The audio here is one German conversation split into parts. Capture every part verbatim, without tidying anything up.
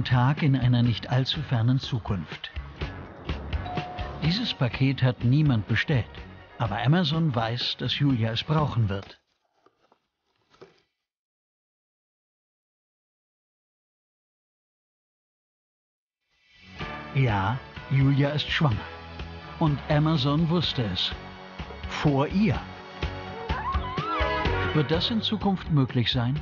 Tag in einer nicht allzu fernen Zukunft. Dieses Paket hat niemand bestellt, aber Amazon weiß, dass Julia es brauchen wird. Ja, Julia ist schwanger. Und Amazon wusste es. Vor ihr. Wird das in Zukunft möglich sein?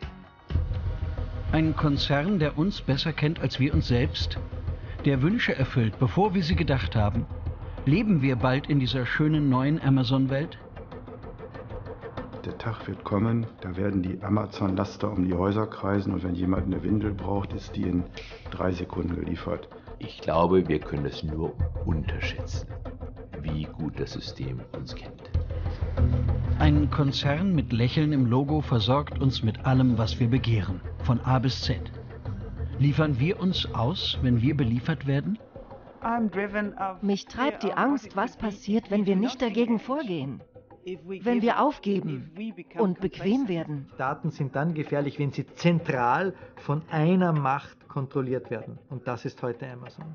Ein Konzern, der uns besser kennt als wir uns selbst, der Wünsche erfüllt, bevor wir sie gedacht haben. Leben wir bald in dieser schönen neuen Amazon-Welt? Der Tag wird kommen, da werden die Amazon-Laster um die Häuser kreisen und wenn jemand eine Windel braucht, ist die in drei Sekunden geliefert. Ich glaube, wir können es nur unterschätzen, wie gut das System uns kennt. Ein Konzern mit Lächeln im Logo versorgt uns mit allem, was wir begehren, von A bis Z. Liefern wir uns aus, wenn wir beliefert werden? Mich treibt die Angst, was passiert, wenn wir nicht dagegen vorgehen. Wenn wir aufgeben und bequem werden. Daten sind dann gefährlich, wenn sie zentral von einer Macht kontrolliert werden. Und das ist heute Amazon.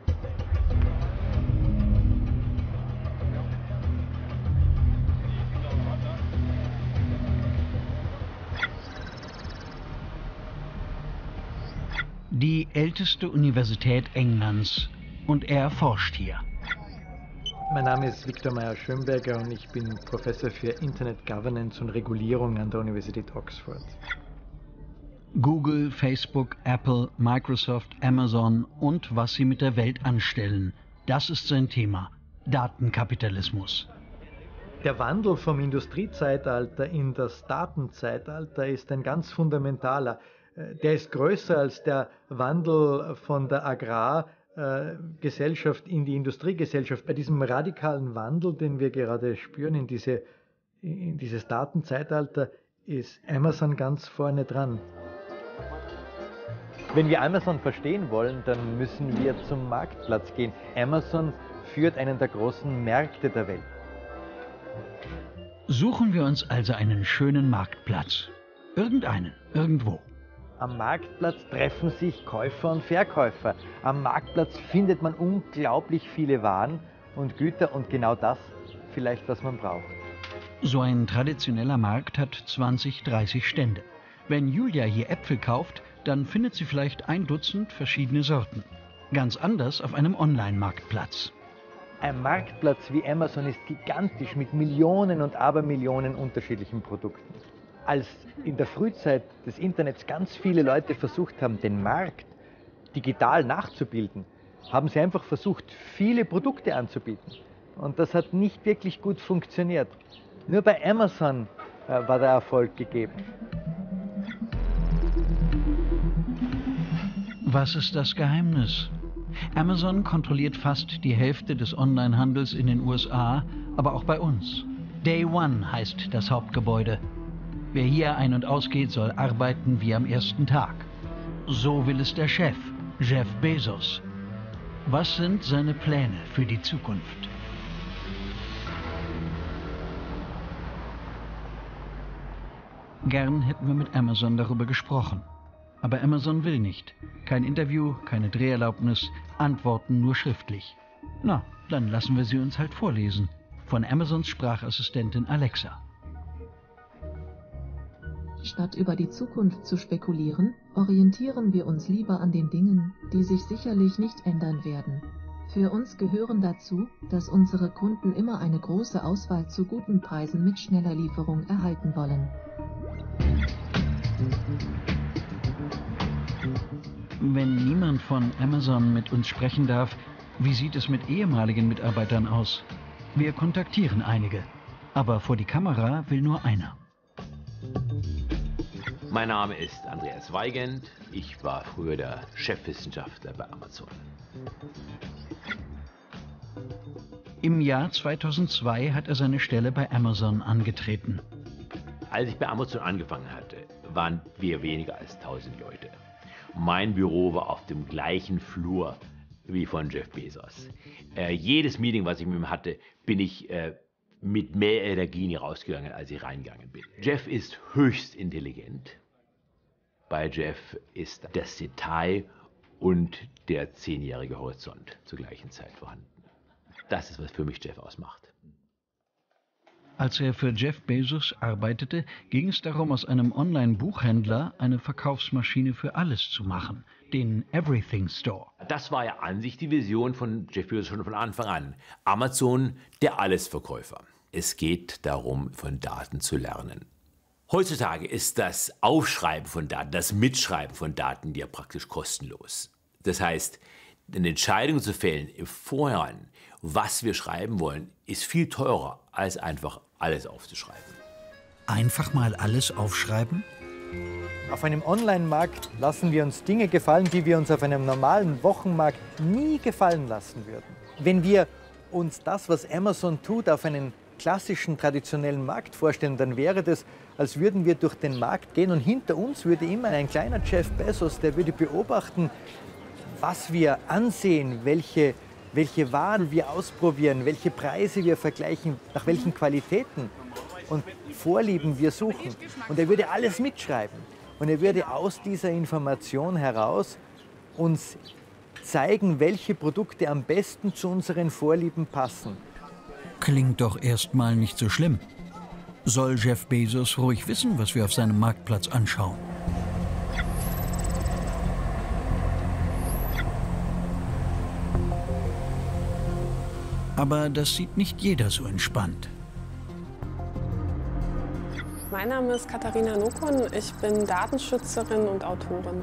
Die älteste Universität Englands. Und er forscht hier. Mein Name ist Viktor Meyer-Schönberger und ich bin Professor für Internet Governance und Regulierung an der Universität Oxford. Google, Facebook, Apple, Microsoft, Amazon und was sie mit der Welt anstellen. Das ist sein Thema. Datenkapitalismus. Der Wandel vom Industriezeitalter in das Datenzeitalter ist ein ganz fundamentaler. Der ist größer als der Wandel von der Agrargesellschaft in die Industriegesellschaft. Bei diesem radikalen Wandel, den wir gerade spüren in, diese, in dieses Datenzeitalter, ist Amazon ganz vorne dran. Wenn wir Amazon verstehen wollen, dann müssen wir zum Marktplatz gehen. Amazon führt einen der großen Märkte der Welt. Suchen wir uns also einen schönen Marktplatz. Irgendeinen, irgendwo. Am Marktplatz treffen sich Käufer und Verkäufer. Am Marktplatz findet man unglaublich viele Waren und Güter und genau das vielleicht, was man braucht. So ein traditioneller Markt hat zwanzig, dreißig Stände. Wenn Julia hier Äpfel kauft, dann findet sie vielleicht ein Dutzend verschiedene Sorten. Ganz anders auf einem Online-Marktplatz. Ein Marktplatz wie Amazon ist gigantisch mit Millionen und Abermillionen unterschiedlichen Produkten. Als in der Frühzeit des Internets ganz viele Leute versucht haben, den Markt digital nachzubilden, haben sie einfach versucht, viele Produkte anzubieten. Und das hat nicht wirklich gut funktioniert. Nur bei Amazon äh, war der Erfolg gegeben. Was ist das Geheimnis? Amazon kontrolliert fast die Hälfte des Onlinehandels in den U S A, aber auch bei uns. Day One heißt das Hauptgebäude. Wer hier ein- und ausgeht, soll arbeiten wie am ersten Tag. So will es der Chef, Jeff Bezos. Was sind seine Pläne für die Zukunft? Gern hätten wir mit Amazon darüber gesprochen. Aber Amazon will nicht. Kein Interview, keine Dreherlaubnis, Antworten nur schriftlich. Na, dann lassen wir sie uns halt vorlesen. Von Amazons Sprachassistentin Alexa. Statt über die Zukunft zu spekulieren, orientieren wir uns lieber an den Dingen, die sich sicherlich nicht ändern werden. Für uns gehören dazu, dass unsere Kunden immer eine große Auswahl zu guten Preisen mit schneller Lieferung erhalten wollen. Wenn niemand von Amazon mit uns sprechen darf, wie sieht es mit ehemaligen Mitarbeitern aus? Wir kontaktieren einige, aber vor die Kamera will nur einer. Mein Name ist Andreas Weigand. Ich war früher der Chefwissenschaftler bei Amazon. Im Jahr zweitausendzwei hat er seine Stelle bei Amazon angetreten. Als ich bei Amazon angefangen hatte, waren wir weniger als tausend Leute. Mein Büro war auf dem gleichen Flur wie von Jeff Bezos. Äh, jedes Meeting, was ich mit ihm hatte, bin ich äh, mit mehr Energie rausgegangen, als ich reingegangen bin. Jeff ist höchst intelligent. Bei Jeff ist das Detail und der zehnjährige Horizont zur gleichen Zeit vorhanden. Das ist, was für mich Jeff ausmacht. Als er für Jeff Bezos arbeitete, ging es darum, aus einem Online-Buchhändler eine Verkaufsmaschine für alles zu machen, den Everything Store. Das war ja an sich die Vision von Jeff Bezos schon von Anfang an. Amazon, der Allesverkäufer. Es geht darum, von Daten zu lernen. Heutzutage ist das Aufschreiben von Daten, das Mitschreiben von Daten ja praktisch kostenlos. Das heißt, eine Entscheidung zu fällen im Vorhinein, was wir schreiben wollen, ist viel teurer, als einfach alles aufzuschreiben. Einfach mal alles aufschreiben? Auf einem Online-Markt lassen wir uns Dinge gefallen, die wir uns auf einem normalen Wochenmarkt nie gefallen lassen würden. Wenn wir uns das, was Amazon tut, auf einen klassischen, traditionellen Markt vorstellen, dann wäre das, als würden wir durch den Markt gehen und hinter uns würde immer ein kleiner Jeff Bezos, der würde beobachten, was wir ansehen, welche, welche Waren wir ausprobieren, welche Preise wir vergleichen, nach welchen Qualitäten und Vorlieben wir suchen. Und er würde alles mitschreiben. Und er würde aus dieser Information heraus uns zeigen, welche Produkte am besten zu unseren Vorlieben passen. Klingt doch erstmal nicht so schlimm. Soll Jeff Bezos ruhig wissen, was wir auf seinem Marktplatz anschauen? Aber das sieht nicht jeder so entspannt. Mein Name ist Katharina Nokon, ich bin Datenschützerin und Autorin.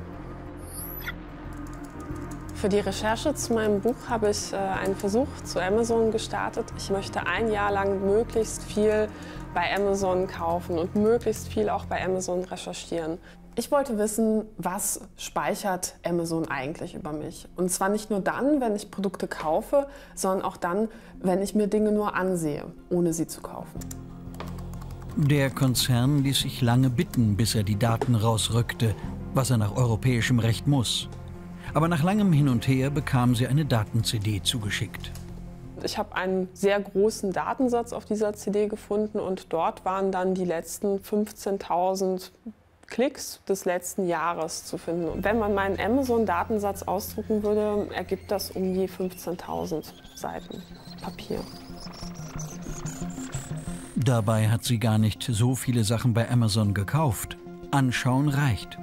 Für die Recherche zu meinem Buch habe ich äh, einen Versuch zu Amazon gestartet. Ich möchte ein Jahr lang möglichst viel bei Amazon kaufen und möglichst viel auch bei Amazon recherchieren. Ich wollte wissen, was speichert Amazon eigentlich über mich? Und zwar nicht nur dann, wenn ich Produkte kaufe, sondern auch dann, wenn ich mir Dinge nur ansehe, ohne sie zu kaufen. Der Konzern ließ sich lange bitten, bis er die Daten rausrückte, was er nach europäischem Recht muss. Aber nach langem Hin und Her bekam sie eine Daten-C D zugeschickt. Ich habe einen sehr großen Datensatz auf dieser C D gefunden und dort waren dann die letzten fünfzehntausend Klicks des letzten Jahres zu finden. Und wenn man meinen Amazon-Datensatz ausdrucken würde, ergibt das um die fünfzehntausend Seiten Papier. Dabei hat sie gar nicht so viele Sachen bei Amazon gekauft. Anschauen reicht.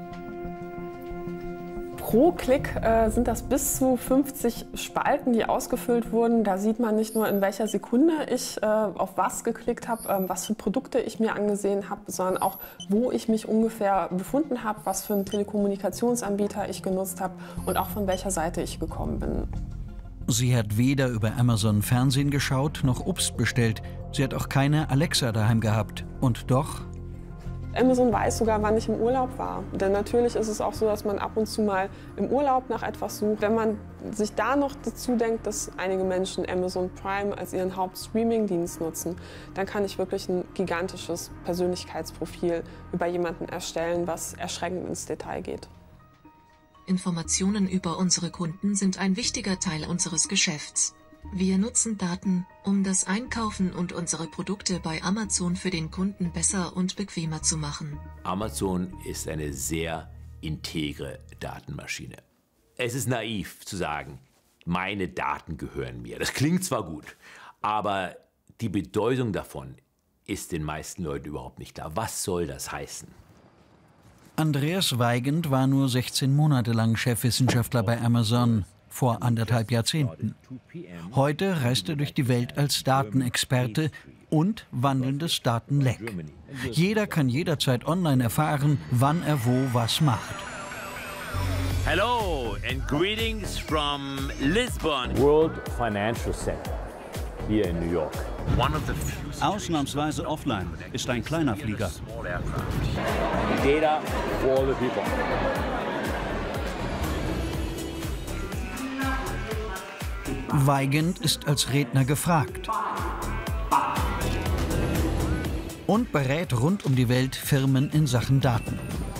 Pro Klick äh, sind das bis zu fünfzig Spalten, die ausgefüllt wurden. Da sieht man nicht nur, in welcher Sekunde ich äh, auf was geklickt habe, äh, was für Produkte ich mir angesehen habe, sondern auch, wo ich mich ungefähr befunden habe, was für einen Telekommunikationsanbieter ich genutzt habe und auch von welcher Seite ich gekommen bin. Sie hat weder über Amazon Fernsehen geschaut, noch Obst bestellt. Sie hat auch keine Alexa daheim gehabt. Und doch... Amazon weiß sogar, wann ich im Urlaub war. Denn natürlich ist es auch so, dass man ab und zu mal im Urlaub nach etwas sucht. Wenn man sich da noch dazu denkt, dass einige Menschen Amazon Prime als ihren Hauptstreaming-Dienst nutzen, dann kann ich wirklich ein gigantisches Persönlichkeitsprofil über jemanden erstellen, was erschreckend ins Detail geht. Informationen über unsere Kunden sind ein wichtiger Teil unseres Geschäfts. Wir nutzen Daten, um das Einkaufen und unsere Produkte bei Amazon für den Kunden besser und bequemer zu machen. Amazon ist eine sehr integre Datenmaschine. Es ist naiv zu sagen, meine Daten gehören mir. Das klingt zwar gut, aber die Bedeutung davon ist den meisten Leuten überhaupt nicht klar. Was soll das heißen? Andreas Weigand war nur sechzehn Monate lang Chefwissenschaftler bei Amazon, vor anderthalb Jahrzehnten. Heute reist er durch die Welt als Datenexperte und wandelndes Datenleck. Jeder kann jederzeit online erfahren, wann er wo was macht. Hello and greetings from Lisbon. World Financial Center hier in New York. Ausnahmsweise offline, ist ein kleiner Flieger. Data for all the people. Weigand ist als Redner gefragt und berät rund um die Welt Firmen in Sachen Daten.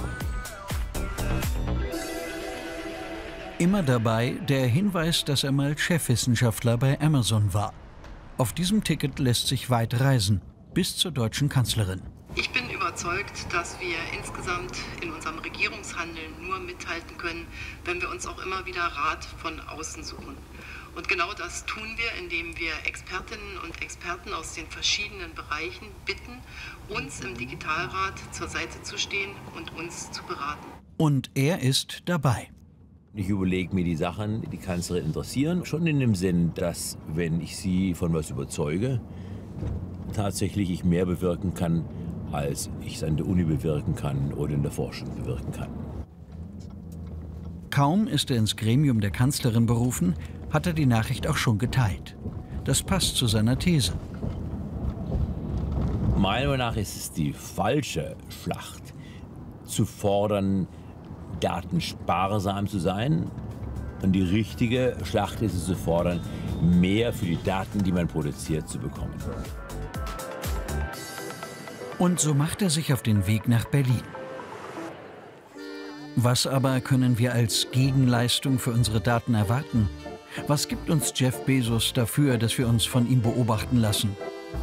Immer dabei der Hinweis, dass er mal Chefwissenschaftler bei Amazon war. Auf diesem Ticket lässt sich weit reisen, bis zur deutschen Kanzlerin. Ich bin über überzeugt, dass wir insgesamt in unserem Regierungshandeln nur mithalten können, wenn wir uns auch immer wieder Rat von außen suchen. Und genau das tun wir, indem wir Expertinnen und Experten aus den verschiedenen Bereichen bitten, uns im Digitalrat zur Seite zu stehen und uns zu beraten. Und er ist dabei. Ich überlege mir die Sachen, die die Kanzlerin interessieren, schon in dem Sinn, dass, wenn ich sie von was überzeuge, tatsächlich ich mehr bewirken kann, als ich es an der Uni bewirken kann oder in der Forschung bewirken kann. Kaum ist er ins Gremium der Kanzlerin berufen, hat er die Nachricht auch schon geteilt. Das passt zu seiner These. Meiner Meinung nach ist es die falsche Schlacht, zu fordern, datensparsam zu sein. Und die richtige Schlacht ist es zu fordern, mehr für die Daten, die man produziert, zu bekommen. Und so macht er sich auf den Weg nach Berlin. Was aber können wir als Gegenleistung für unsere Daten erwarten? Was gibt uns Jeff Bezos dafür, dass wir uns von ihm beobachten lassen?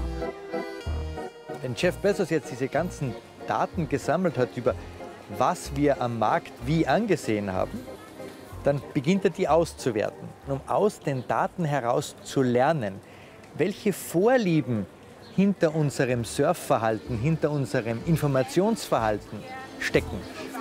Wenn Jeff Bezos jetzt diese ganzen Daten gesammelt hat über was wir am Markt wie angesehen haben, dann beginnt er die auszuwerten. Und um aus den Daten heraus zu lernen, welche Vorlieben hinter unserem Surfverhalten, hinter unserem Informationsverhalten stecken.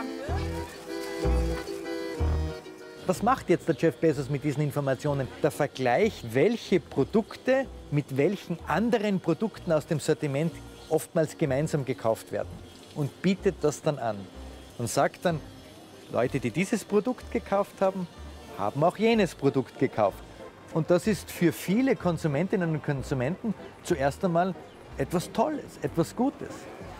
Was macht jetzt der Jeff Bezos mit diesen Informationen? Der Vergleich, welche Produkte mit welchen anderen Produkten aus dem Sortiment oftmals gemeinsam gekauft werden, und bietet das dann an und sagt dann, Leute, die dieses Produkt gekauft haben, haben auch jenes Produkt gekauft. Und das ist für viele Konsumentinnen und Konsumenten zuerst einmal etwas Tolles, etwas Gutes.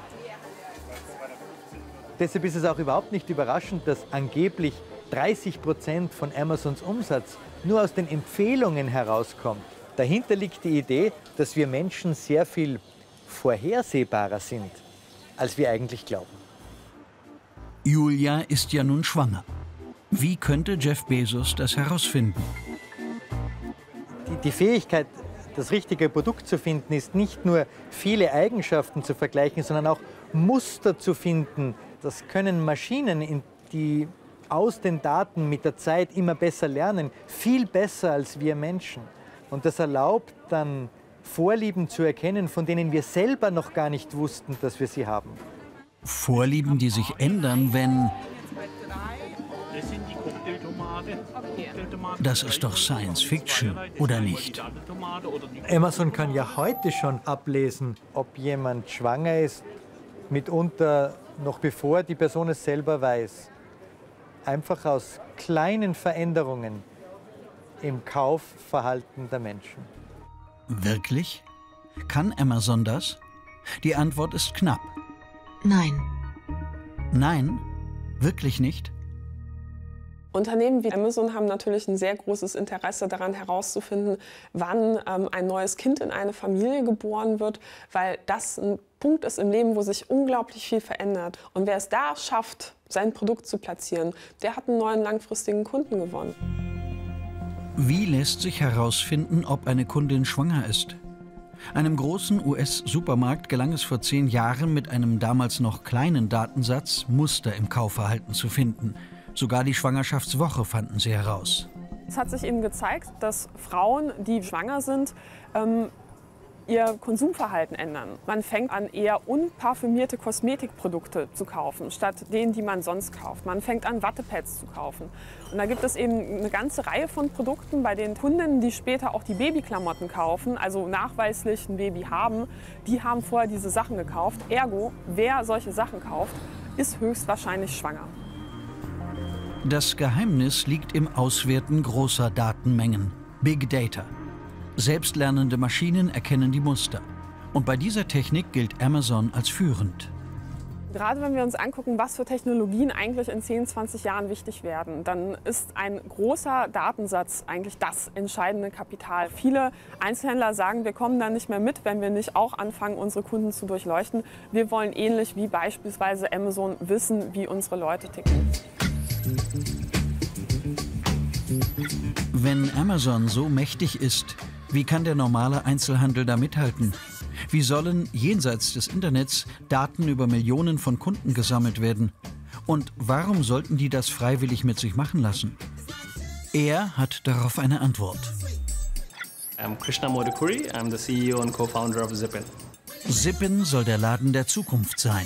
Deshalb ist es auch überhaupt nicht überraschend, dass angeblich dreißig Prozent von Amazons Umsatz nur aus den Empfehlungen herauskommt. Dahinter liegt die Idee, dass wir Menschen sehr viel vorhersehbarer sind, als wir eigentlich glauben. Julia ist ja nun schwanger. Wie könnte Jeff Bezos das herausfinden? Die, die Fähigkeit, das richtige Produkt zu finden, ist nicht nur viele Eigenschaften zu vergleichen, sondern auch Muster zu finden. Das können Maschinen, die aus den Daten mit der Zeit immer besser lernen, viel besser als wir Menschen. Und das erlaubt dann, Vorlieben zu erkennen, von denen wir selber noch gar nicht wussten, dass wir sie haben. Vorlieben, die sich ändern, wenn... Das ist doch Science Fiction, oder nicht? Amazon kann ja heute schon ablesen, ob jemand schwanger ist, mitunter noch bevor die Person es selber weiß. Einfach aus kleinen Veränderungen im Kaufverhalten der Menschen. Wirklich? Kann Amazon das? Die Antwort ist knapp. Nein. Nein? Wirklich nicht? Unternehmen wie Amazon haben natürlich ein sehr großes Interesse daran herauszufinden, wann ähm, ein neues Kind in eine Familie geboren wird, weil das ein Punkt ist im Leben, wo sich unglaublich viel verändert. Und wer es da schafft, sein Produkt zu platzieren, der hat einen neuen langfristigen Kunden gewonnen. Wie lässt sich herausfinden, ob eine Kundin schwanger ist? Einem großen U S-Supermarkt gelang es vor zehn Jahren mit einem damals noch kleinen Datensatz, Muster im Kaufverhalten zu finden. Sogar die Schwangerschaftswoche fanden sie heraus. Es hat sich eben gezeigt, dass Frauen, die schwanger sind, ähm, ihr Konsumverhalten ändern. Man fängt an, eher unparfümierte Kosmetikprodukte zu kaufen, statt denen, die man sonst kauft. Man fängt an, Wattepads zu kaufen. Und da gibt es eben eine ganze Reihe von Produkten, bei den Kundinnen, die später auch die Babyklamotten kaufen, also nachweislich ein Baby haben, die haben vorher diese Sachen gekauft. Ergo, wer solche Sachen kauft, ist höchstwahrscheinlich schwanger. Das Geheimnis liegt im Auswerten großer Datenmengen. Big Data. Selbstlernende Maschinen erkennen die Muster. Und bei dieser Technik gilt Amazon als führend. Gerade wenn wir uns angucken, was für Technologien eigentlich in zehn, zwanzig Jahren wichtig werden, dann ist ein großer Datensatz eigentlich das entscheidende Kapital. Viele Einzelhändler sagen, wir kommen da nicht mehr mit, wenn wir nicht auch anfangen, unsere Kunden zu durchleuchten. Wir wollen ähnlich wie beispielsweise Amazon wissen, wie unsere Leute ticken. Wenn Amazon so mächtig ist, wie kann der normale Einzelhandel da mithalten? Wie sollen jenseits des Internets Daten über Millionen von Kunden gesammelt werden? Und warum sollten die das freiwillig mit sich machen lassen? Er hat darauf eine Antwort. I'm Krishna Modukuri, I'm the C E O and co-founder of Zippin. Zippin soll der Laden der Zukunft sein.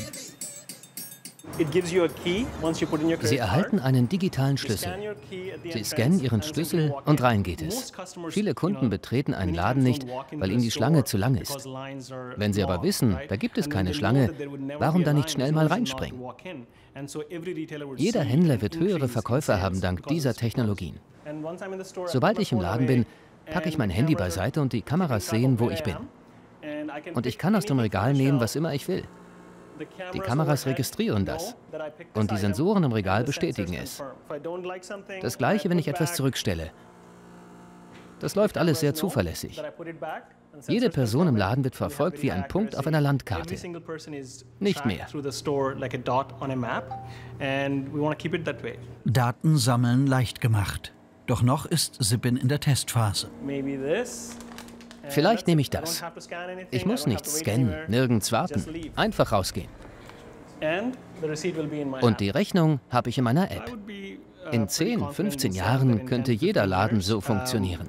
Sie erhalten einen digitalen Schlüssel. Sie scannen Ihren Schlüssel und rein geht es. Viele Kunden betreten einen Laden nicht, weil ihnen die Schlange zu lang ist. Wenn Sie aber wissen, da gibt es keine Schlange, warum dann nicht schnell mal reinspringen? Jeder Händler wird höhere Verkäufe haben dank dieser Technologien. Sobald ich im Laden bin, packe ich mein Handy beiseite und die Kameras sehen, wo ich bin. Und ich kann aus dem Regal nehmen, was immer ich will. Die Kameras registrieren das und die Sensoren im Regal bestätigen es. Das gleiche, wenn ich etwas zurückstelle. Das läuft alles sehr zuverlässig. Jede Person im Laden wird verfolgt wie ein Punkt auf einer Landkarte. Nicht mehr. Daten sammeln leicht gemacht. Doch noch ist Zippin in der Testphase. Vielleicht nehme ich das. Ich muss nichts scannen, nirgends warten. Einfach rausgehen. Und die Rechnung habe ich in meiner App. In zehn, fünfzehn Jahren könnte jeder Laden so funktionieren.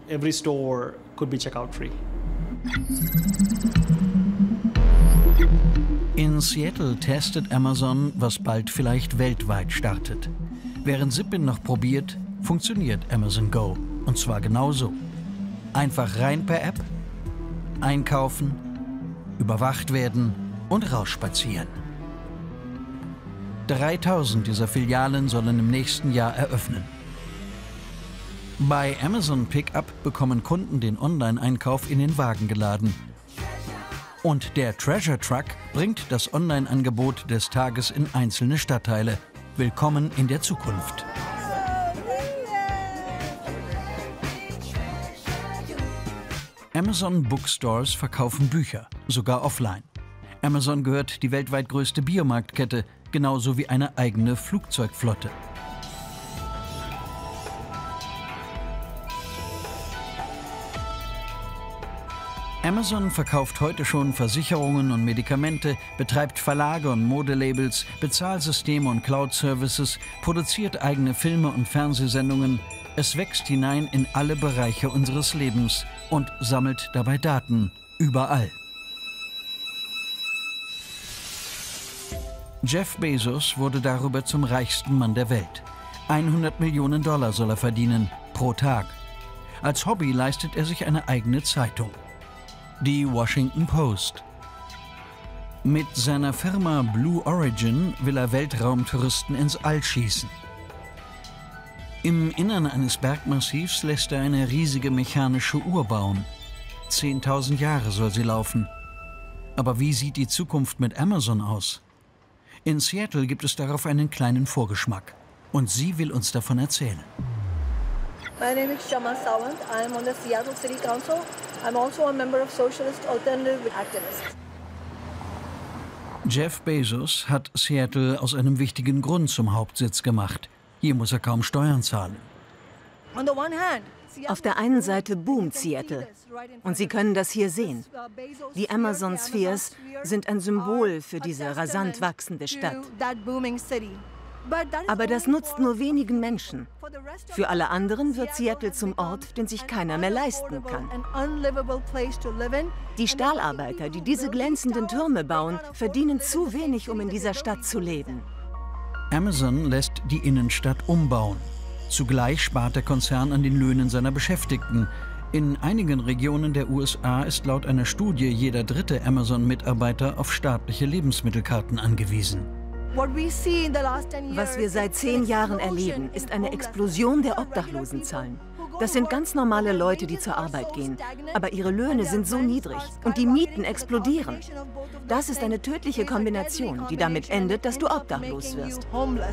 In Seattle testet Amazon, was bald vielleicht weltweit startet. Während Zippin noch probiert, funktioniert Amazon Go. Und zwar genauso. Einfach rein per App, einkaufen, überwacht werden und rausspazieren. dreitausend dieser Filialen sollen im nächsten Jahr eröffnen. Bei Amazon Pickup bekommen Kunden den Online-Einkauf in den Wagen geladen. Und der Treasure Truck bringt das Online-Angebot des Tages in einzelne Stadtteile. Willkommen in der Zukunft. Amazon Bookstores verkaufen Bücher, sogar offline. Amazon gehört die weltweit größte Biomarktkette, genauso wie eine eigene Flugzeugflotte. Amazon verkauft heute schon Versicherungen und Medikamente, betreibt Verlage und Modelabels, Bezahlsysteme und Cloud-Services, produziert eigene Filme und Fernsehsendungen. Es wächst hinein in alle Bereiche unseres Lebens und sammelt dabei Daten überall. Jeff Bezos wurde darüber zum reichsten Mann der Welt. hundert Millionen Dollar soll er verdienen pro Tag. Als Hobby leistet er sich eine eigene Zeitung, die Washington Post. Mit seiner Firma Blue Origin will er Weltraumtouristen ins All schießen. Im Innern eines Bergmassivs lässt er eine riesige mechanische Uhr bauen. zehntausend Jahre soll sie laufen. Aber wie sieht die Zukunft mit Amazon aus? In Seattle gibt es darauf einen kleinen Vorgeschmack. Und sie will uns davon erzählen. My name is Shama Sawant. I am on the Seattle City Council. I'm also a member of Socialist Alternative Activists. Jeff Bezos hat Seattle aus einem wichtigen Grund zum Hauptsitz gemacht. Hier muss er kaum Steuern zahlen. Auf der einen Seite boomt Seattle. Und Sie können das hier sehen. Die Amazon Spheres sind ein Symbol für diese rasant wachsende Stadt. Aber das nutzt nur wenigen Menschen. Für alle anderen wird Seattle zum Ort, den sich keiner mehr leisten kann. Die Stahlarbeiter, die diese glänzenden Türme bauen, verdienen zu wenig, um in dieser Stadt zu leben. Amazon lässt die Innenstadt umbauen. Zugleich spart der Konzern an den Löhnen seiner Beschäftigten. In einigen Regionen der U S A ist laut einer Studie jeder dritte Amazon-Mitarbeiter auf staatliche Lebensmittelkarten angewiesen. Was wir seit zehn Jahren erleben, ist eine Explosion der Obdachlosenzahlen. Das sind ganz normale Leute, die zur Arbeit gehen. Aber ihre Löhne sind so niedrig und die Mieten explodieren. Das ist eine tödliche Kombination, die damit endet, dass du obdachlos wirst.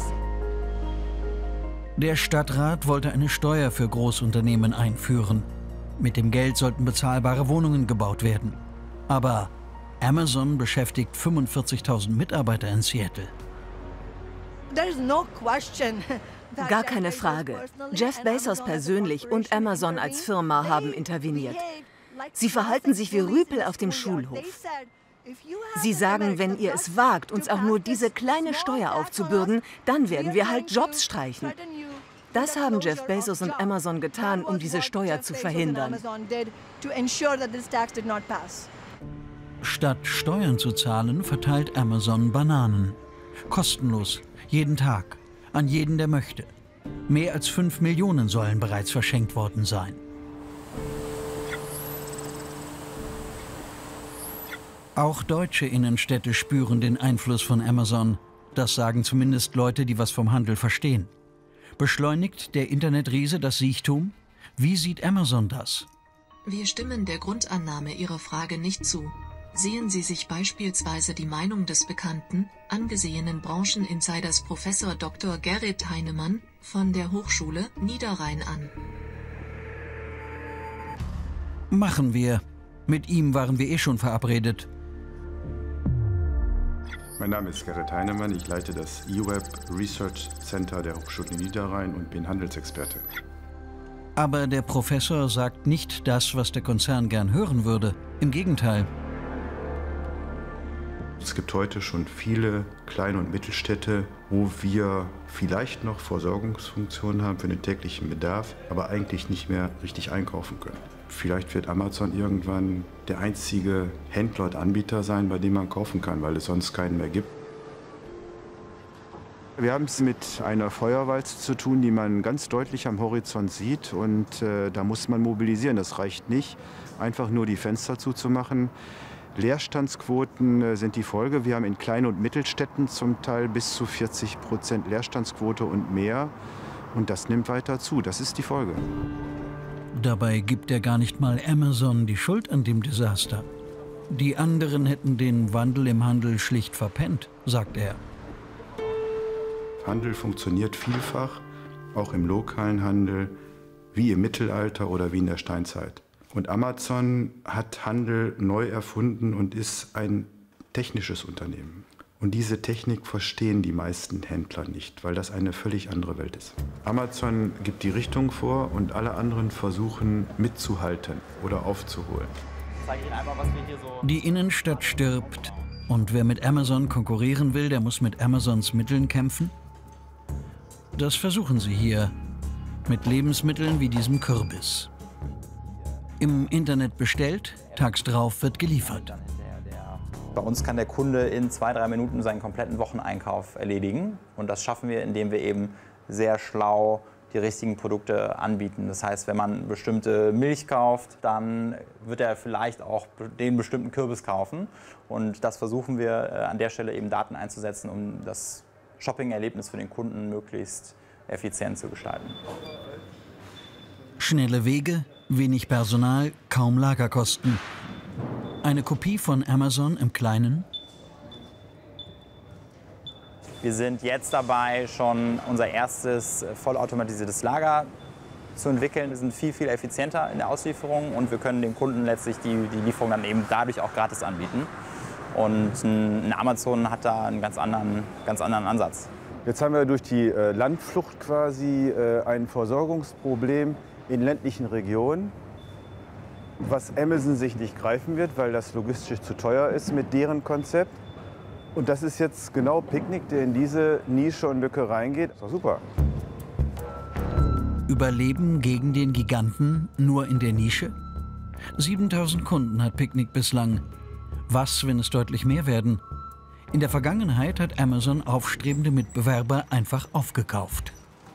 Der Stadtrat wollte eine Steuer für Großunternehmen einführen. Mit dem Geld sollten bezahlbare Wohnungen gebaut werden. Aber Amazon beschäftigt fünfundvierzigtausend Mitarbeiter in Seattle. Gar keine Frage. Jeff Bezos persönlich und Amazon als Firma haben interveniert. Sie verhalten sich wie Rüpel auf dem Schulhof. Sie sagen, wenn ihr es wagt, uns auch nur diese kleine Steuer aufzubürden, dann werden wir halt Jobs streichen. Das haben Jeff Bezos und Amazon getan, um diese Steuer zu verhindern. Statt Steuern zu zahlen, verteilt Amazon Bananen. Kostenlos, jeden Tag, an jeden, der möchte. Mehr als fünf Millionen sollen bereits verschenkt worden sein. Auch deutsche Innenstädte spüren den Einfluss von Amazon. Das sagen zumindest Leute, die was vom Handel verstehen. Beschleunigt der Internetriese das Siechtum? Wie sieht Amazon das? Wir stimmen der Grundannahme Ihrer Frage nicht zu. Sehen Sie sich beispielsweise die Meinung des bekannten, angesehenen Brancheninsiders Professor Doktor Gerrit Heinemann von der Hochschule Niederrhein an. Machen wir. Mit ihm waren wir eh schon verabredet. Mein Name ist Gerrit Heinemann, ich leite das E-Web Research Center der Hochschule Niederrhein und bin Handelsexperte. Aber der Professor sagt nicht das, was der Konzern gern hören würde. Im Gegenteil. Es gibt heute schon viele Klein- und Mittelstädte, wo wir vielleicht noch Versorgungsfunktionen haben für den täglichen Bedarf, aber eigentlich nicht mehr richtig einkaufen können. Vielleicht wird Amazon irgendwann der einzige Händler und Anbieter sein, bei dem man kaufen kann, weil es sonst keinen mehr gibt. Wir haben es mit einer Feuerwalze zu tun, die man ganz deutlich am Horizont sieht. Und äh, da muss man mobilisieren. Das reicht nicht, einfach nur die Fenster zuzumachen. Leerstandsquoten äh, sind die Folge. Wir haben in Klein- und Mittelstädten zum Teil bis zu vierzig Prozent Leerstandsquote und mehr. Und das nimmt weiter zu. Das ist die Folge. Dabei gibt er gar nicht mal Amazon die Schuld an dem Desaster. Die anderen hätten den Wandel im Handel schlicht verpennt, sagt er. Handel funktioniert vielfach, auch im lokalen Handel, wie im Mittelalter oder wie in der Steinzeit. Und Amazon hat Handel neu erfunden und ist ein technisches Unternehmen. Und diese Technik verstehen die meisten Händler nicht, weil das eine völlig andere Welt ist. Amazon gibt die Richtung vor und alle anderen versuchen mitzuhalten oder aufzuholen. Die Innenstadt stirbt. Und wer mit Amazon konkurrieren will, der muss mit Amazons Mitteln kämpfen? Das versuchen sie hier. Mit Lebensmitteln wie diesem Kürbis. Im Internet bestellt, tags drauf wird geliefert. Bei uns kann der Kunde in zwei, drei Minuten seinen kompletten Wocheneinkauf erledigen. Und das schaffen wir, indem wir eben sehr schlau die richtigen Produkte anbieten. Das heißt, wenn man bestimmte Milch kauft, dann wird er vielleicht auch den bestimmten Kürbis kaufen. Und das versuchen wir an der Stelle eben Daten einzusetzen, um das Shopping-Erlebnis für den Kunden möglichst effizient zu gestalten. Schnelle Wege, wenig Personal, kaum Lagerkosten. Eine Kopie von Amazon im Kleinen? Wir sind jetzt dabei, schon unser erstes vollautomatisiertes Lager zu entwickeln. Wir sind viel, viel effizienter in der Auslieferung und wir können dem Kunden letztlich die, die Lieferung dann eben dadurch auch gratis anbieten. Und ein Amazon hat da einen ganz anderen, ganz anderen Ansatz. Jetzt haben wir durch die äh, Landflucht quasi äh, ein Versorgungsproblem in ländlichen Regionen, was Amazon sich nicht greifen wird, weil das logistisch zu teuer ist mit deren Konzept. Und das ist jetzt genau Picknick, der in diese Nische und Lücke reingeht. Das ist doch super. Überleben gegen den Giganten nur in der Nische? siebentausend Kunden hat Picknick bislang. Was, wenn es deutlich mehr werden? In der Vergangenheit hat Amazon aufstrebende Mitbewerber einfach aufgekauft.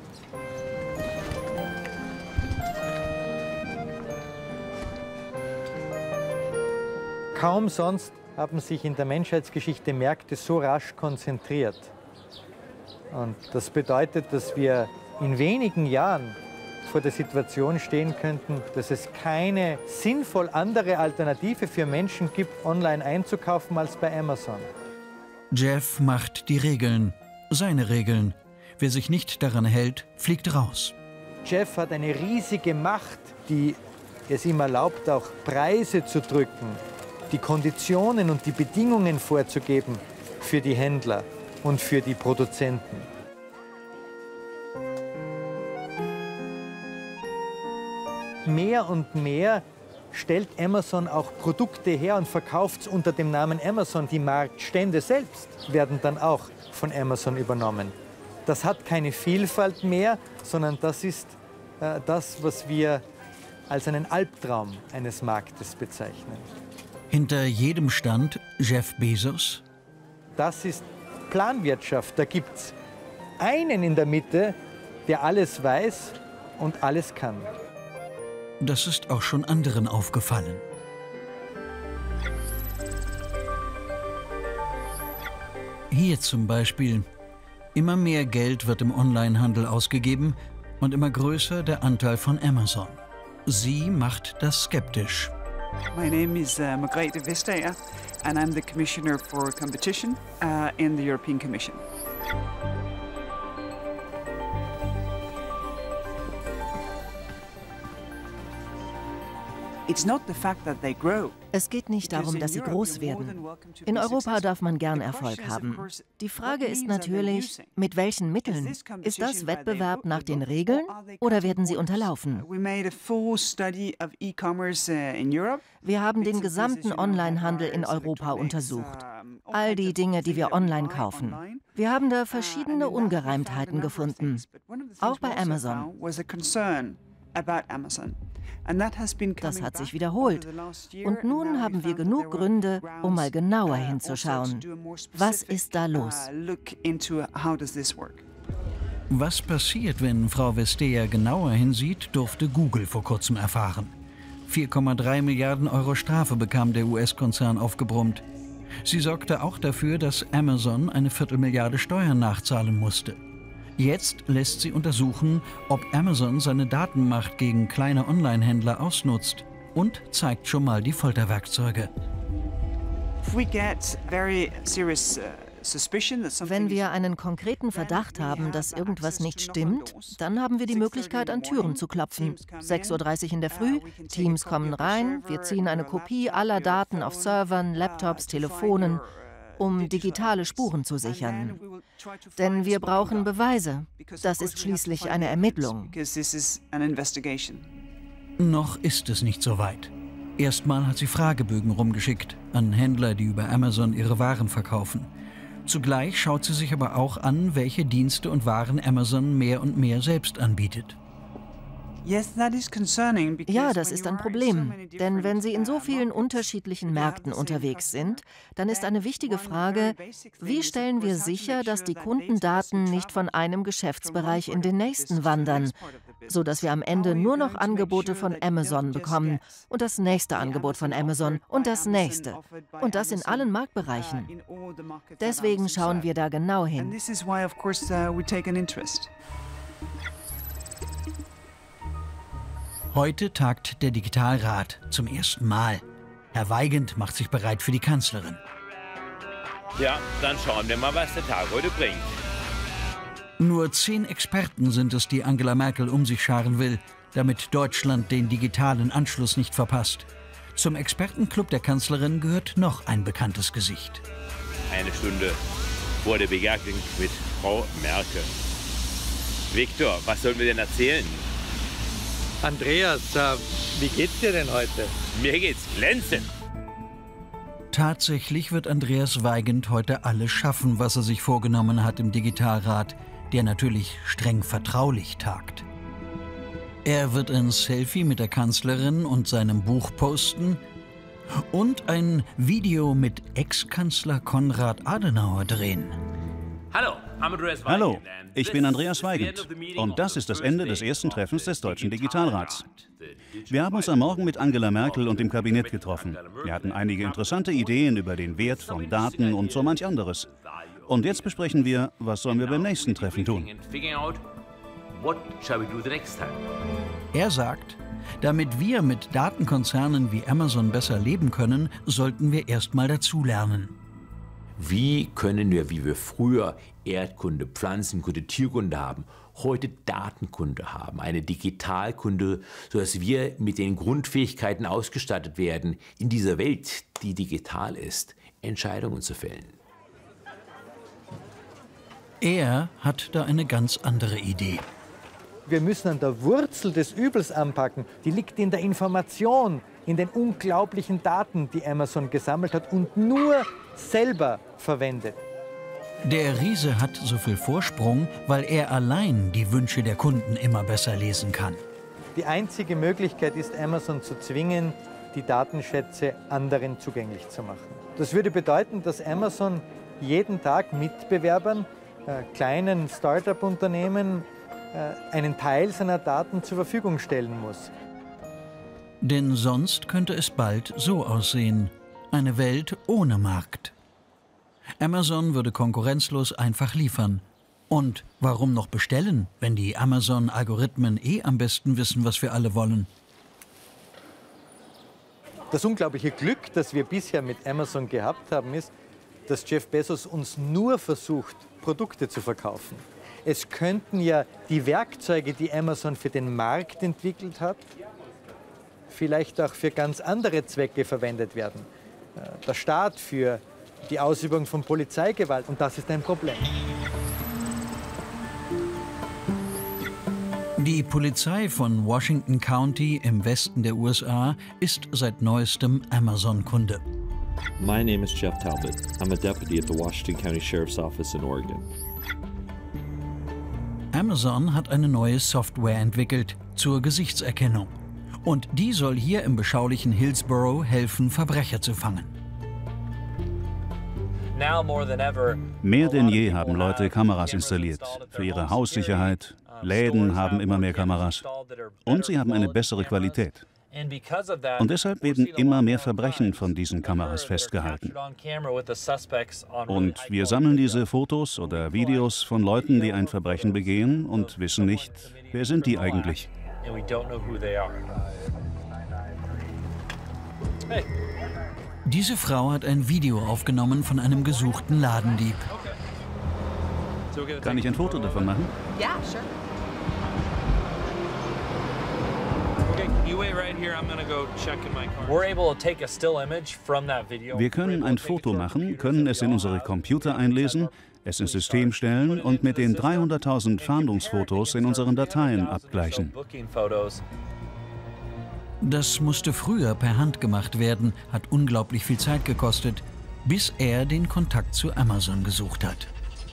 Kaum sonst haben sich in der Menschheitsgeschichte Märkte so rasch konzentriert. Und das bedeutet, dass wir in wenigen Jahren vor der Situation stehen könnten, dass es keine sinnvoll andere Alternative für Menschen gibt, online einzukaufen als bei Amazon. Jeff macht die Regeln, seine Regeln. Wer sich nicht daran hält, fliegt raus. Jeff hat eine riesige Macht, die es ihm erlaubt, auch Preise zu drücken, die Konditionen und die Bedingungen vorzugeben für die Händler und für die Produzenten. Mehr und mehr stellt Amazon auch Produkte her und verkauft es unter dem Namen Amazon. Die Marktstände selbst werden dann auch von Amazon übernommen. Das hat keine Vielfalt mehr, sondern das ist äh, das, was wir als einen Albtraum eines Marktes bezeichnen. Hinter jedem Stand Jeff Bezos? Das ist Planwirtschaft. Da gibt es einen in der Mitte, der alles weiß und alles kann. Das ist auch schon anderen aufgefallen. Hier zum Beispiel. Immer mehr Geld wird im Onlinehandel ausgegeben und immer größer der Anteil von Amazon. Sie macht das skeptisch. My name is uh, Margrethe Vestager and I'm the Commissioner for Competition uh, in the European Commission. Es geht nicht darum, dass sie groß werden. In Europa darf man gern Erfolg haben. Die Frage ist natürlich, mit welchen Mitteln? Ist das Wettbewerb nach den Regeln oder werden sie unterlaufen? Wir haben den gesamten Onlinehandel in Europa untersucht. All die Dinge, die wir online kaufen. Wir haben da verschiedene Ungereimtheiten gefunden. Auch bei Amazon. Das hat sich wiederholt. Und nun haben wir genug Gründe, um mal genauer hinzuschauen. Was ist da los? Was passiert, wenn Frau Vestager genauer hinsieht, durfte Google vor kurzem erfahren. vier Komma drei Milliarden Euro Strafe bekam der U S-Konzern aufgebrummt. Sie sorgte auch dafür, dass Amazon eine Viertelmilliarde Steuern nachzahlen musste. Jetzt lässt sie untersuchen, ob Amazon seine Datenmacht gegen kleine Online-Händler ausnutzt und zeigt schon mal die Folterwerkzeuge. Wenn wir einen konkreten Verdacht haben, dass irgendwas nicht stimmt, dann haben wir die Möglichkeit, an Türen zu klopfen. sechs Uhr dreißig in der Früh, Teams kommen rein, wir ziehen eine Kopie aller Daten auf Servern, Laptops, Telefonen, um digitale Spuren zu sichern. Denn wir brauchen Beweise. Das ist schließlich eine Ermittlung. Noch ist es nicht so weit. Erstmal hat sie Fragebögen rumgeschickt an Händler, die über Amazon ihre Waren verkaufen. Zugleich schaut sie sich aber auch an, welche Dienste und Waren Amazon mehr und mehr selbst anbietet. Ja, das ist ein Problem, denn wenn Sie in so vielen unterschiedlichen Märkten unterwegs sind, dann ist eine wichtige Frage, wie stellen wir sicher, dass die Kundendaten nicht von einem Geschäftsbereich in den nächsten wandern, sodass wir am Ende nur noch Angebote von Amazon bekommen und das nächste Angebot von Amazon und das nächste und das in allen Marktbereichen. Deswegen schauen wir da genau hin. Heute tagt der Digitalrat zum ersten Mal. Herr Weigand macht sich bereit für die Kanzlerin. Ja, dann schauen wir mal, was der Tag heute bringt. Nur zehn Experten sind es, die Angela Merkel um sich scharen will, damit Deutschland den digitalen Anschluss nicht verpasst. Zum Expertenclub der Kanzlerin gehört noch ein bekanntes Gesicht. Eine Stunde vor der Begegnung mit Frau Merkel. Viktor, was sollen wir denn erzählen? Andreas, äh, wie geht's dir denn heute? Mir geht's glänzend. Tatsächlich wird Andreas Weigand heute alles schaffen, was er sich vorgenommen hat im Digitalrat, der natürlich streng vertraulich tagt. Er wird ein Selfie mit der Kanzlerin und seinem Buch posten und ein Video mit Ex-Kanzler Konrad Adenauer drehen. Hallo, Hallo, ich bin Andreas Weigand und das ist das Ende des ersten Treffens des Deutschen Digitalrats. Wir haben uns am Morgen mit Angela Merkel und dem Kabinett getroffen. Wir hatten einige interessante Ideen über den Wert von Daten und so manch anderes. Und jetzt besprechen wir, was sollen wir beim nächsten Treffen tun. Er sagt, damit wir mit Datenkonzernen wie Amazon besser leben können, sollten wir erst mal dazulernen. Wie können wir, wie wir früher Erdkunde, Pflanzenkunde, Tierkunde haben, heute Datenkunde haben, eine Digitalkunde, sodass wir mit den Grundfähigkeiten ausgestattet werden, in dieser Welt, die digital ist, Entscheidungen zu fällen. Er hat da eine ganz andere Idee. Wir müssen an der Wurzel des Übels anpacken. Die liegt in der Information, in den unglaublichen Daten, die Amazon gesammelt hat und nur selber verwendet. Der Riese hat so viel Vorsprung, weil er allein die Wünsche der Kunden immer besser lesen kann. Die einzige Möglichkeit ist, Amazon zu zwingen, die Datenschätze anderen zugänglich zu machen. Das würde bedeuten, dass Amazon jeden Tag Mitbewerbern, äh, kleinen Start-up-Unternehmen, äh, einen Teil seiner Daten zur Verfügung stellen muss. Denn sonst könnte es bald so aussehen: eine Welt ohne Markt. Amazon würde konkurrenzlos einfach liefern. Und warum noch bestellen, wenn die Amazon-Algorithmen eh am besten wissen, was wir alle wollen? Das unglaubliche Glück, das wir bisher mit Amazon gehabt haben, ist, dass Jeff Bezos uns nur versucht, Produkte zu verkaufen. Es könnten ja die Werkzeuge, die Amazon für den Markt entwickelt hat, vielleicht auch für ganz andere Zwecke verwendet werden. Der Staat für die Ausübung von Polizeigewalt, und das ist ein Problem. Die Polizei von Washington County im Westen der U S A ist seit neuestem Amazon-Kunde. My name is Jeff Talbot. I'm a deputy at the Washington County Sheriff's Office in Oregon. Amazon hat eine neue Software entwickelt zur Gesichtserkennung. Und die soll hier im beschaulichen Hillsborough helfen, Verbrecher zu fangen. Mehr denn je haben Leute Kameras installiert. Für ihre Haussicherheit. Läden haben immer mehr Kameras. Und sie haben eine bessere Qualität. Und deshalb werden immer mehr Verbrechen von diesen Kameras festgehalten. Und wir sammeln diese Fotos oder Videos von Leuten, die ein Verbrechen begehen und wissen nicht, wer sind die eigentlich. Diese Frau hat ein Video aufgenommen von einem gesuchten Ladendieb. Kann ich ein Foto davon machen? Ja, sure. Wir können ein Foto machen, können es in unsere Computer einlesen, es ins System stellen und mit den dreihunderttausend Fahndungsfotos in unseren Dateien abgleichen. Das musste früher per Hand gemacht werden, hat unglaublich viel Zeit gekostet, bis er den Kontakt zu Amazon gesucht hat.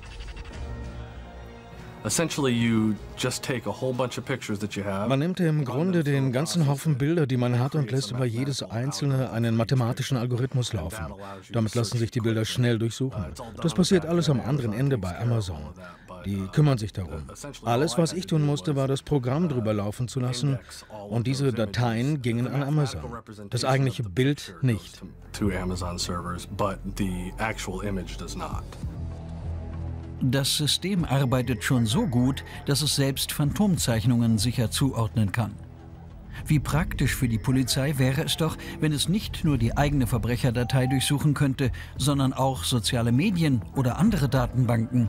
Man nimmt im Grunde den ganzen Haufen Bilder, die man hat, und lässt über jedes einzelne einen mathematischen Algorithmus laufen. Damit lassen sich die Bilder schnell durchsuchen. Das passiert alles am anderen Ende bei Amazon. Die kümmern sich darum. Alles, was ich tun musste, war das Programm drüber laufen zu lassen, und diese Dateien gingen an Amazon. Das eigentliche Bild nicht. Das System arbeitet schon so gut, dass es selbst Phantomzeichnungen sicher zuordnen kann. Wie praktisch für die Polizei wäre es doch, wenn es nicht nur die eigene Verbrecherdatei durchsuchen könnte, sondern auch soziale Medien oder andere Datenbanken.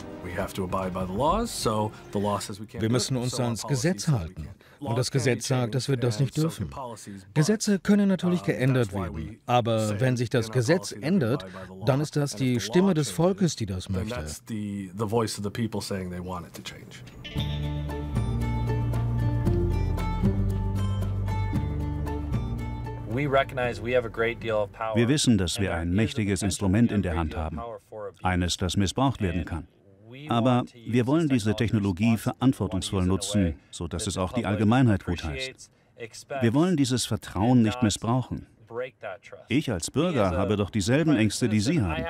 Wir müssen uns ans Gesetz halten. Und das Gesetz sagt, dass wir das nicht dürfen. Gesetze können natürlich geändert werden. Aber wenn sich das Gesetz ändert, dann ist das die Stimme des Volkes, die das möchte. Wir wissen, dass wir ein mächtiges Instrument in der Hand haben. Eines, das missbraucht werden kann. Aber wir wollen diese Technologie verantwortungsvoll nutzen, sodass es auch die Allgemeinheit gutheißt. Wir wollen dieses Vertrauen nicht missbrauchen. Ich als Bürger habe doch dieselben Ängste, die Sie haben.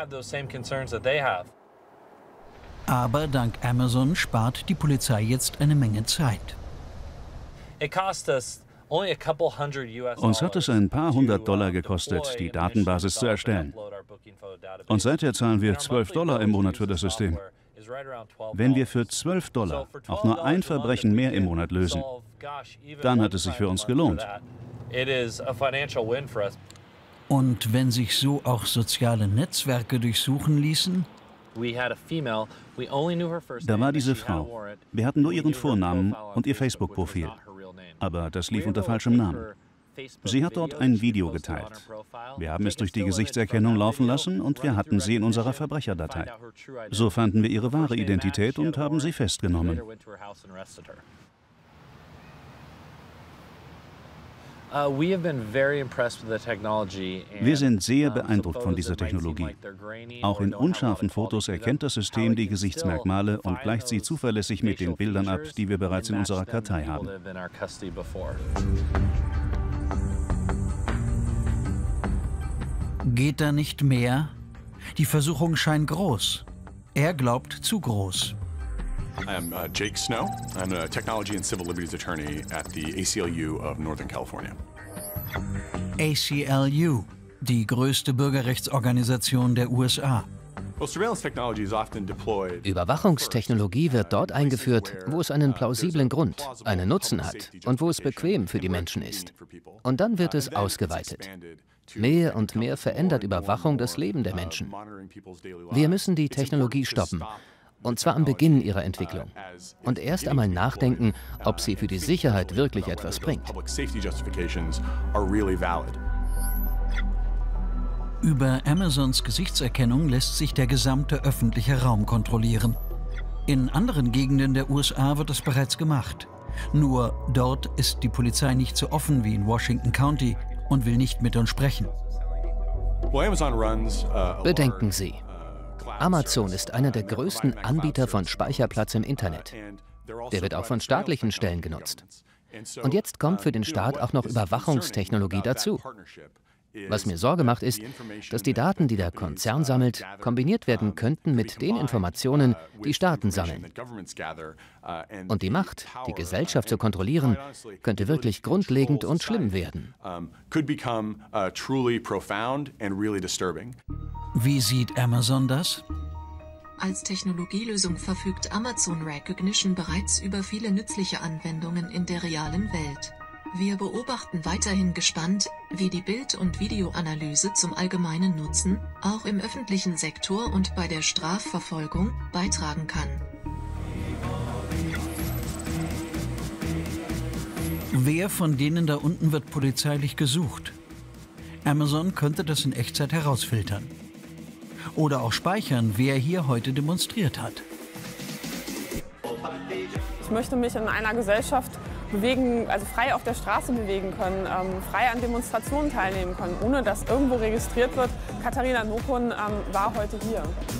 Aber dank Amazon spart die Polizei jetzt eine Menge Zeit. Uns hat es ein paar hundert Dollar gekostet, die Datenbasis zu erstellen. Und seither zahlen wir zwölf Dollar im Monat für das System. Wenn wir für zwölf Dollar auch nur ein Verbrechen mehr im Monat lösen, dann hat es sich für uns gelohnt. Und wenn sich so auch soziale Netzwerke durchsuchen ließen? Da war diese Frau. Wir hatten nur ihren Vornamen und ihr Facebook-Profil. Aber das lief unter falschem Namen. Sie hat dort ein Video geteilt. Wir haben es durch die Gesichtserkennung laufen lassen und wir hatten sie in unserer Verbrecherdatei. So fanden wir ihre wahre Identität und haben sie festgenommen. Wir sind sehr beeindruckt von dieser Technologie. Auch in unscharfen Fotos erkennt das System die Gesichtsmerkmale und gleicht sie zuverlässig mit den Bildern ab, die wir bereits in unserer Kartei haben. Geht da nicht mehr? Die Versuchung scheint groß. Er glaubt zu groß. I'm uh, Jake Snow. I'm a Technology and Civil Liberties Attorney at the A C L U of Northern California. A C L U, die größte Bürgerrechtsorganisation der U S A. Überwachungstechnologie wird dort eingeführt, wo es einen plausiblen Grund, einen Nutzen hat und wo es bequem für die Menschen ist. Und dann wird es ausgeweitet. Mehr und mehr verändert Überwachung das Leben der Menschen. Wir müssen die Technologie stoppen. Und zwar am Beginn ihrer Entwicklung. Und erst einmal nachdenken, ob sie für die Sicherheit wirklich etwas bringt. Über Amazons Gesichtserkennung lässt sich der gesamte öffentliche Raum kontrollieren. In anderen Gegenden der U S A wird es bereits gemacht. Nur dort ist die Polizei nicht so offen wie in Washington County und will nicht mit uns sprechen. Bedenken Sie. Amazon ist einer der größten Anbieter von Speicherplatz im Internet. Der wird auch von staatlichen Stellen genutzt. Und jetzt kommt für den Staat auch noch Überwachungstechnologie dazu. Was mir Sorge macht, ist, dass die Daten, die der Konzern sammelt, kombiniert werden könnten mit den Informationen, die Staaten sammeln. Und die Macht, die Gesellschaft zu kontrollieren, könnte wirklich grundlegend und schlimm werden. Wie sieht Amazon das? Als Technologielösung verfügt Amazon Recognition bereits über viele nützliche Anwendungen in der realen Welt. Wir beobachten weiterhin gespannt, wie die Bild- und Videoanalyse zum allgemeinen Nutzen, auch im öffentlichen Sektor und bei der Strafverfolgung, beitragen kann. Wer von denen da unten wird polizeilich gesucht? Amazon könnte das in Echtzeit herausfiltern. Oder auch speichern, wer hier heute demonstriert hat. Ich möchte mich in einer Gesellschaft bewegen, also frei auf der Straße bewegen können, ähm, frei an Demonstrationen teilnehmen können, ohne dass irgendwo registriert wird, Katharina Nokun ähm, war heute hier.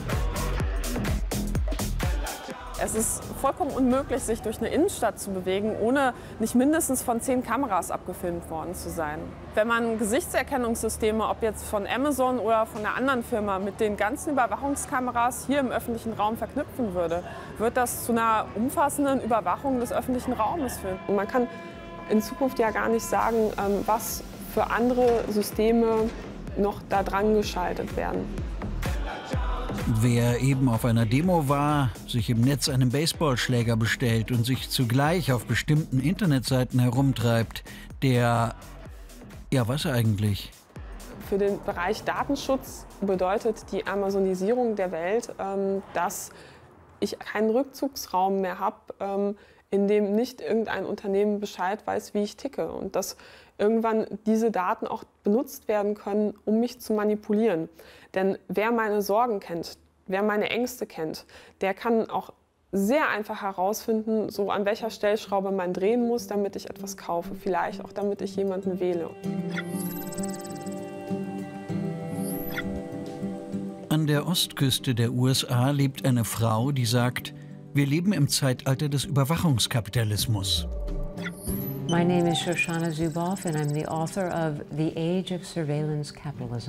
Es ist vollkommen unmöglich, sich durch eine Innenstadt zu bewegen, ohne nicht mindestens von zehn Kameras abgefilmt worden zu sein. Wenn man Gesichtserkennungssysteme, ob jetzt von Amazon oder von einer anderen Firma, mit den ganzen Überwachungskameras hier im öffentlichen Raum verknüpfen würde, wird das zu einer umfassenden Überwachung des öffentlichen Raumes führen. Und man kann in Zukunft ja gar nicht sagen, was für andere Systeme noch da dran geschaltet werden. Wer eben auf einer Demo war, sich im Netz einen Baseballschläger bestellt und sich zugleich auf bestimmten Internetseiten herumtreibt, der... ja, was eigentlich? Für den Bereich Datenschutz bedeutet die Amazonisierung der Welt, ähm, dass ich keinen Rückzugsraum mehr habe, ähm, in dem nicht irgendein Unternehmen Bescheid weiß, wie ich ticke. Und dass irgendwann diese Daten auch benutzt werden können, um mich zu manipulieren. Denn wer meine Sorgen kennt, wer meine Ängste kennt, der kann auch sehr einfach herausfinden, so an welcher Stellschraube man drehen muss, damit ich etwas kaufe. Vielleicht auch, damit ich jemanden wähle. An der Ostküste der U S A lebt eine Frau, die sagt, wir leben im Zeitalter des Überwachungskapitalismus. My name is Shoshana Zuboff and I'm the author of The Age of Surveillance Capitalism.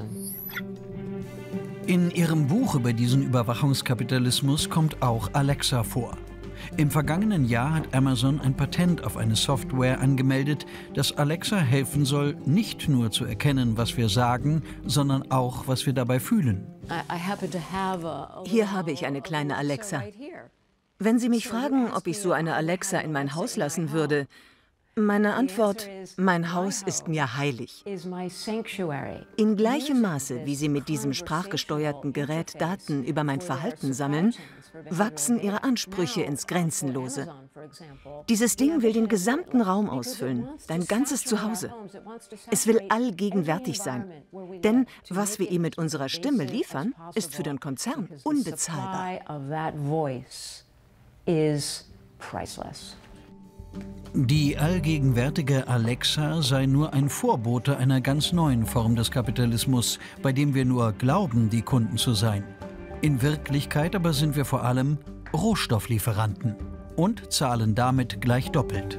In ihrem Buch über diesen Überwachungskapitalismus kommt auch Alexa vor. Im vergangenen Jahr hat Amazon ein Patent auf eine Software angemeldet, das Alexa helfen soll, nicht nur zu erkennen, was wir sagen, sondern auch, was wir dabei fühlen. Hier habe ich eine kleine Alexa. Wenn Sie mich fragen, ob ich so eine Alexa in mein Haus lassen würde, meine Antwort, mein Haus ist mir heilig. In gleichem Maße, wie Sie mit diesem sprachgesteuerten Gerät Daten über mein Verhalten sammeln, wachsen Ihre Ansprüche ins Grenzenlose. Dieses Ding will den gesamten Raum ausfüllen, dein ganzes Zuhause. Es will allgegenwärtig sein, denn was wir ihm mit unserer Stimme liefern, ist für den Konzern unbezahlbar. Die allgegenwärtige Alexa sei nur ein Vorbote einer ganz neuen Form des Kapitalismus, bei dem wir nur glauben, die Kunden zu sein. In Wirklichkeit aber sind wir vor allem Rohstofflieferanten und zahlen damit gleich doppelt.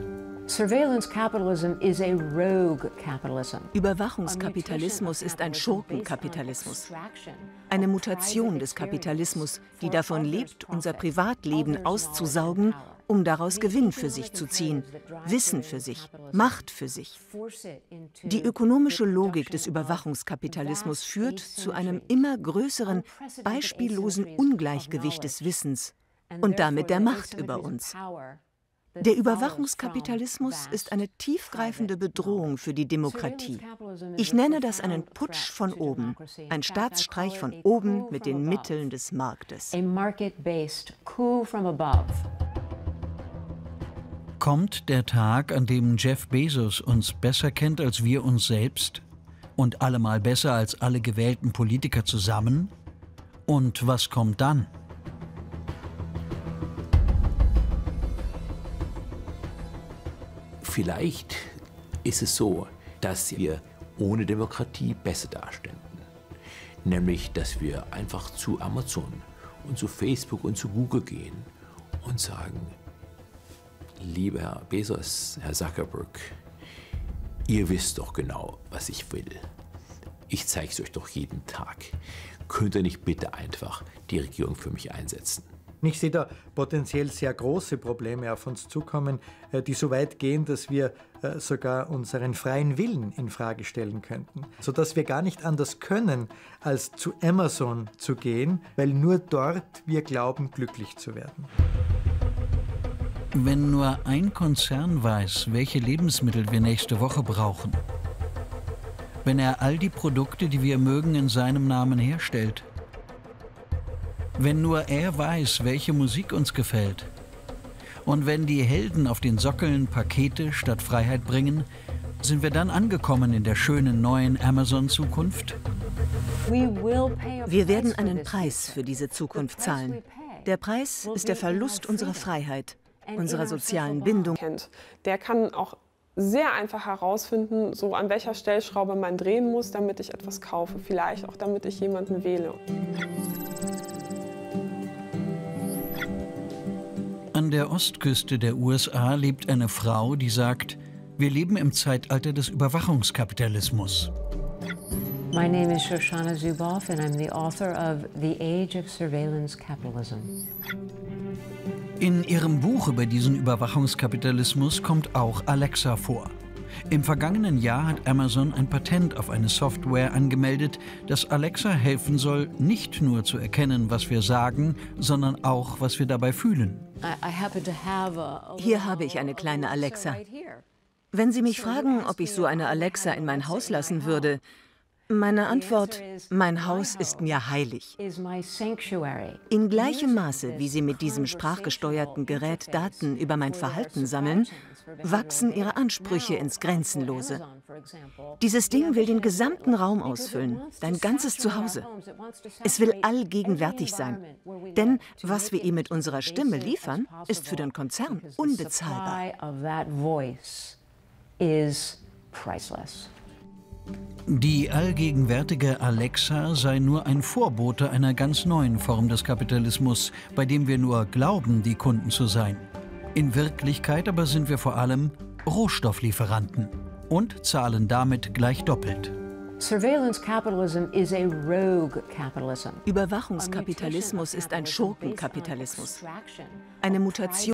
Überwachungskapitalismus ist ein Schurkenkapitalismus. Eine Mutation des Kapitalismus, die davon lebt, unser Privatleben auszusaugen, um daraus Gewinn für sich zu ziehen, Wissen für sich, Macht für sich. Die ökonomische Logik des Überwachungskapitalismus führt zu einem immer größeren, beispiellosen Ungleichgewicht des Wissens und damit der Macht über uns. Der Überwachungskapitalismus ist eine tiefgreifende Bedrohung für die Demokratie. Ich nenne das einen Putsch von oben, ein Staatsstreich von oben mit den Mitteln des Marktes. Kommt der Tag, an dem Jeff Bezos uns besser kennt als wir uns selbst und allemal besser als alle gewählten Politiker zusammen? Und was kommt dann? Vielleicht ist es so, dass wir ohne Demokratie besser daständen. Nämlich, dass wir einfach zu Amazon und zu Facebook und zu Google gehen und sagen, lieber Herr Bezos, Herr Zuckerberg, ihr wisst doch genau, was ich will. Ich zeige es euch doch jeden Tag. Könnt ihr nicht bitte einfach die Regierung für mich einsetzen? Ich sehe da potenziell sehr große Probleme auf uns zukommen, die so weit gehen, dass wir sogar unseren freien Willen in Frage stellen könnten. Sodass wir gar nicht anders können, als zu Amazon zu gehen, weil nur dort wir glauben, glücklich zu werden. Wenn nur ein Konzern weiß, welche Lebensmittel wir nächste Woche brauchen, wenn er all die Produkte, die wir mögen, in seinem Namen herstellt, wenn nur er weiß, welche Musik uns gefällt, und wenn die Helden auf den Sockeln Pakete statt Freiheit bringen, sind wir dann angekommen in der schönen neuen Amazon-Zukunft? Wir werden einen Preis für diese Zukunft zahlen. Der Preis ist der Verlust unserer Freiheit, unserer sozialen Bindung. Der kann auch sehr einfach herausfinden, so an welcher Stellschraube man drehen muss, damit ich etwas kaufe. Vielleicht auch, damit ich jemanden wähle. An der Ostküste der U S A lebt eine Frau, die sagt, wir leben im Zeitalter des Überwachungskapitalismus. My name is Shoshana Zuboff and I'm the author of The Age of Surveillance Capitalism. In ihrem Buch über diesen Überwachungskapitalismus kommt auch Alexa vor. Im vergangenen Jahr hat Amazon ein Patent auf eine Software angemeldet, das Alexa helfen soll, nicht nur zu erkennen, was wir sagen, sondern auch, was wir dabei fühlen. Hier habe ich eine kleine Alexa. Wenn Sie mich fragen, ob ich so eine Alexa in mein Haus lassen würde, meine Antwort, mein Haus ist mir heilig. In gleichem Maße, wie Sie mit diesem sprachgesteuerten Gerät Daten über mein Verhalten sammeln, wachsen Ihre Ansprüche ins Grenzenlose. Dieses Ding will den gesamten Raum ausfüllen, dein ganzes Zuhause. Es will allgegenwärtig sein. Denn was wir ihm mit unserer Stimme liefern, ist für den Konzern unbezahlbar. Die allgegenwärtige Alexa sei nur ein Vorbote einer ganz neuen Form des Kapitalismus, bei dem wir nur glauben, die Kunden zu sein. In Wirklichkeit aber sind wir vor allem Rohstofflieferanten und zahlen damit gleich doppelt. Überwachungskapitalismus ist ein Schurkenkapitalismus. Eine Mutation